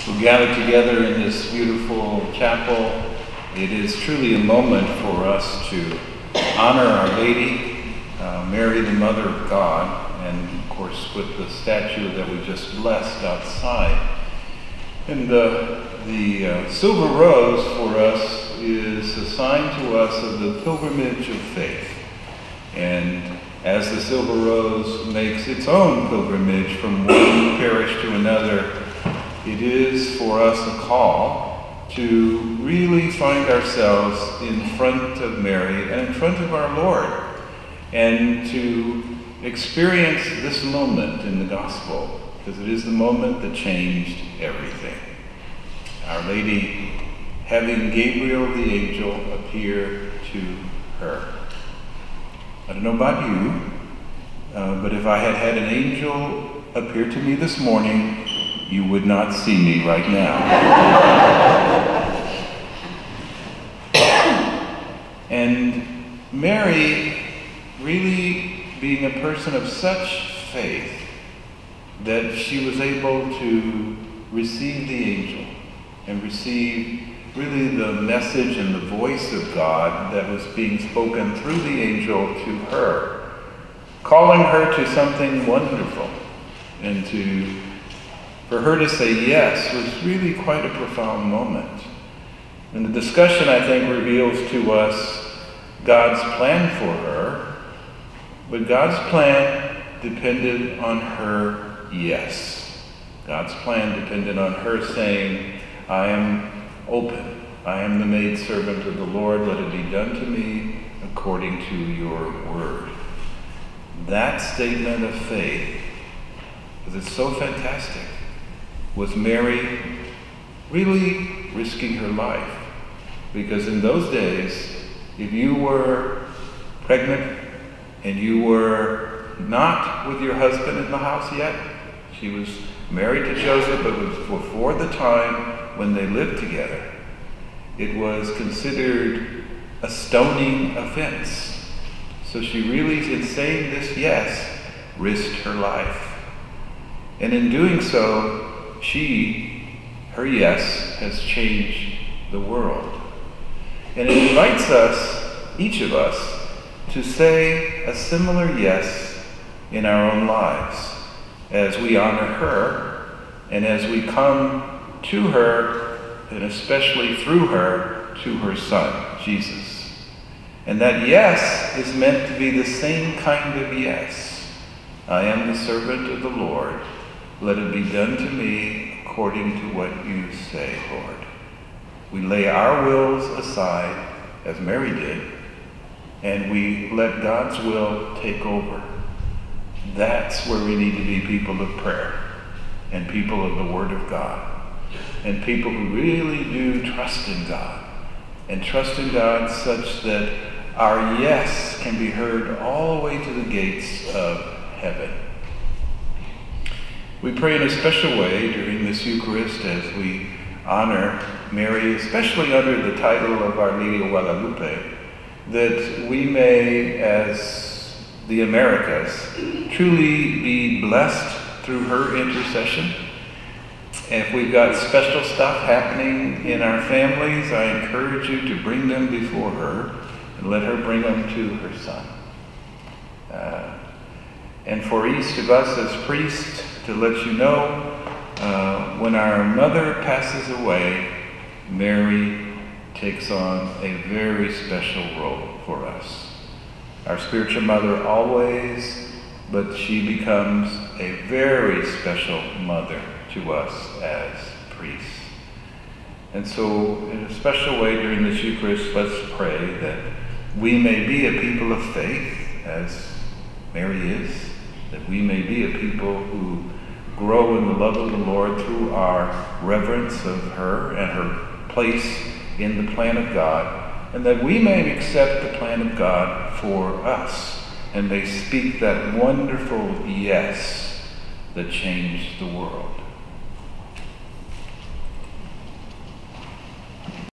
who gather together in this beautiful chapel. It is truly a moment for us to honor Our Lady, Mary, the Mother of God, and of course with the statue that we just blessed outside. And the silver rose for us is a sign to us of the pilgrimage of faith. And as the silver rose makes its own pilgrimage from one parish to another, it is for us a call to really find ourselves in front of Mary and in front of our Lord, and to experience this moment in the gospel, because it is the moment that changed everything. Our Lady having Gabriel the angel appear to her. I don't know about you, but if I had had an angel appear to me this morning, you would not see me right now. And Mary really being a person of such faith that she was able to receive the angel and receive really the message and the voice of God that was being spoken through the angel to her, calling her to something wonderful, and for her to say yes was really quite a profound moment. And the discussion, I think, reveals to us God's plan for her, but God's plan depended on her yes. God's plan depended on her saying, I am open. I am the maidservant of the Lord. Let it be done to me according to your word. That statement of faith, because it's so fantastic, was Mary really risking her life. Because in those days, if you were pregnant and you were not with your husband in the house yet, she was married to Joseph, but it was before the time when they lived together, it was considered a stoning offense. So she really, in saying this yes, risked her life. And in doing so, her yes, has changed the world. And it invites us, each of us, to say a similar yes in our own lives as we honor her and as we come to her, and especially through her, to her Son, Jesus. And that yes is meant to be the same kind of yes. I am the servant of the Lord. Let it be done to me according to what you say, Lord. We lay our wills aside, as Mary did, and we let God's will take over. That's where we need to be people of prayer, and people of the Word of God, and people who really do trust in God, and trust in God such that our yes can be heard all the way to the gates of heaven. We pray in a special way during this Eucharist as we honor Mary, especially under the title of Our Lady of Guadalupe, that we may, as the Americas, truly be blessed through her intercession. And if we've got special stuff happening in our families, I encourage you to bring them before her and let her bring them to her Son. And for each of us as priests, to let you know, when our mother passes away, Mary takes on a very special role for us. Our spiritual mother always, but she becomes a very special mother to us as priests. And so, in a special way during this Eucharist, let's pray that we may be a people of faith, as Mary is, that we may be a people who grow in the love of the Lord through our reverence of her and her place in the plan of God, and that we may accept the plan of God for us and may speak that wonderful yes that changed the world.